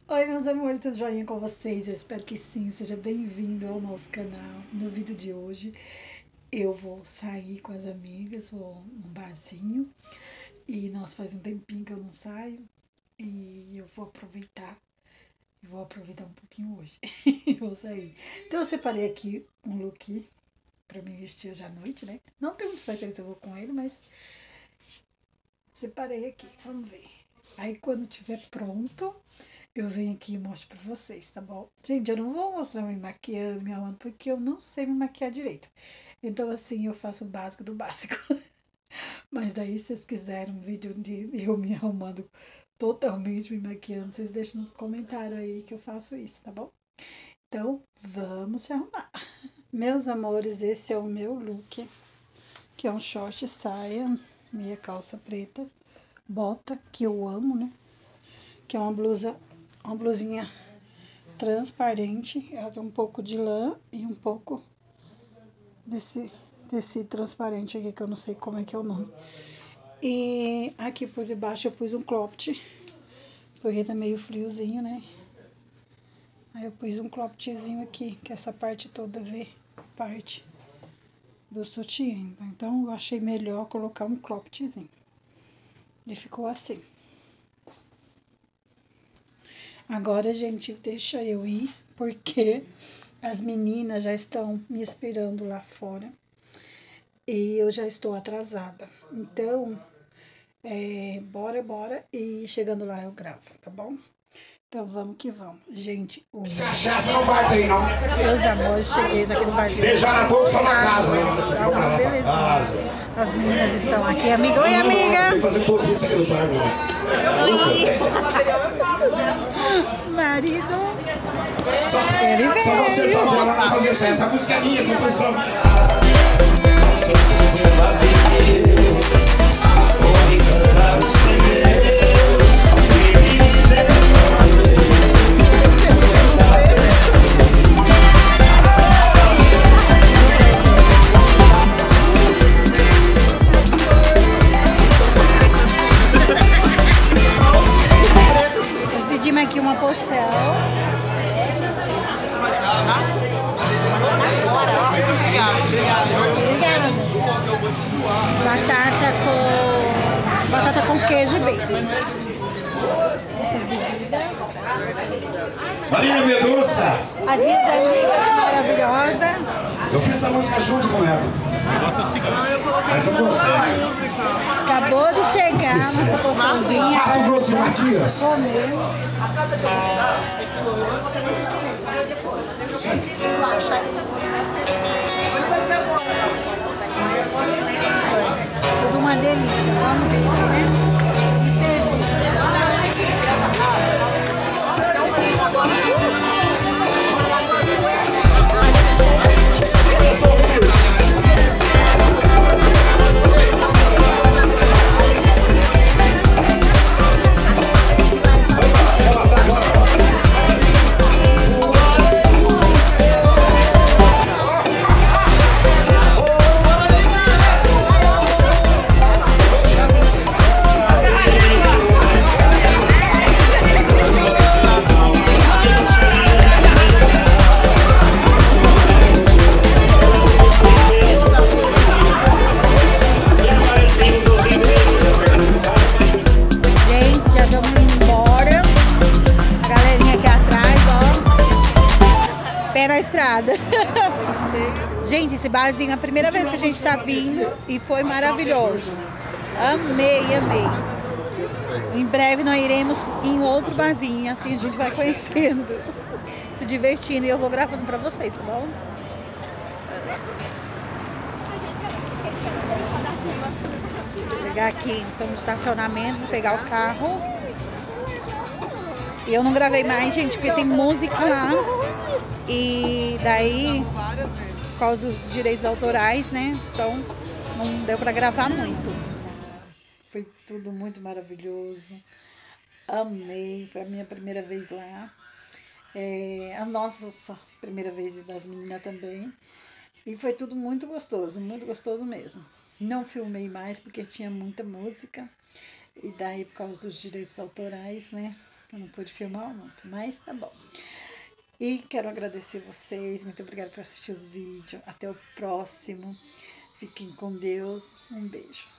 Oi, meus amores, tudo joinha com vocês? Eu espero que sim, seja bem-vindo ao nosso canal. No vídeo de hoje eu vou sair com as amigas, vou num barzinho e nossa, faz um tempinho que eu não saio e eu vou aproveitar um pouquinho hoje e vou sair. Então eu separei aqui um look pra me vestir hoje à noite, né? Não tenho muito certeza se eu vou com ele, mas separei aqui, vamos ver. Aí quando tiver pronto, eu venho aqui e mostro pra vocês, tá bom? Gente, eu não vou mostrar me maquiando, me arrumando, porque eu não sei me maquiar direito. Então, assim, eu faço o básico do básico. Mas daí, se vocês quiserem um vídeo de eu me arrumando totalmente, me maquiando, vocês deixem nos comentários aí que eu faço isso, tá bom? Então, vamos se arrumar. Meus amores, esse é o meu look, que é um short saia, meia calça preta, bota, que eu amo, né? Que é uma blusinha transparente, ela tem um pouco de lã e um pouco desse tecido transparente aqui, que eu não sei como é que é o nome. E aqui por debaixo eu pus um cropped, porque tá meio friozinho, né? Aí eu pus um croppedzinho aqui, que essa parte toda vê parte do sutiã. Então eu achei melhor colocar um croppedzinho. E ficou assim. Agora, gente, deixa eu ir, porque as meninas já estão me esperando lá fora e eu já estou atrasada. Então, bora e chegando lá eu gravo, tá bom? Então vamos que vamos. Gente, cachaça não vai ter, não. meus amores, cheguei já aqui no barzinho. Beijar na boca só na casa, né? Beleza. As meninas estão aqui, amiga. Oi, amiga! Tem que fazer bobice aqui no bar, Marido. Só você tá vendo lá fazer essa música é minha, composição. Pedimos aqui uma porção. Batata com queijo e bacon. Essas bebidas. Marília Mendonça. As minhas amigas maravilhosas. Eu fiz essa música junto com ela. Mas não consegue. Acabou de chegar nossa porçãozinha. Mato Grosso e Matias. Comeu. Sim. Tudo uma delícia. Vamos ver, né? Na estrada. Gente, esse barzinho é a primeira vez que a gente tá vindo e foi maravilhoso. Amei. Em breve nós iremos em outro barzinho, assim a gente vai conhecendo, se divertindo, e eu vou gravando pra vocês, tá bom? Vou pegar aqui, estamos no estacionamento, vou pegar o carro. E eu não gravei mais, gente, porque tem música lá. E daí, por causa dos direitos autorais, né? Então, não deu pra gravar muito. Foi tudo muito maravilhoso. Amei. Foi a minha primeira vez lá. A nossa primeira vez das meninas também. E foi tudo muito gostoso mesmo. Não filmei mais porque tinha muita música. E daí, por causa dos direitos autorais, né? Eu não pude filmar muito, mas tá bom. E quero agradecer vocês. Muito obrigada por assistir os vídeos. Até o próximo. Fiquem com Deus. Um beijo.